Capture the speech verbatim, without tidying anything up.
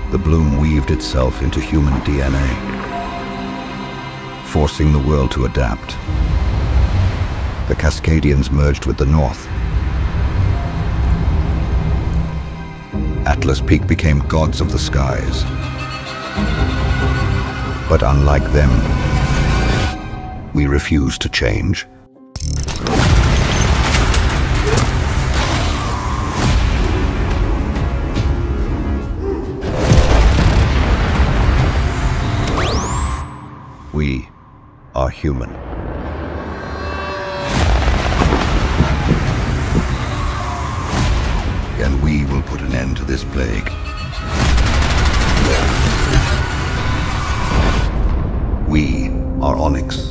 the bloom weaved itself into human D N A, forcing the world to adapt. The Cascadians merged with the North. Atlas Peak became gods of the skies. But unlike them, we refuse to change. We are human. And we will put an end to this plague. We are Onyx.